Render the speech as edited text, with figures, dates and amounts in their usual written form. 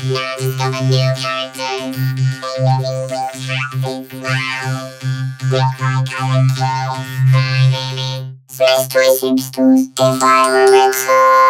Now discover new characters. Maybe you will have a smile. With my current clothes, my baby. Smyths Toys Superstores. If I were rich,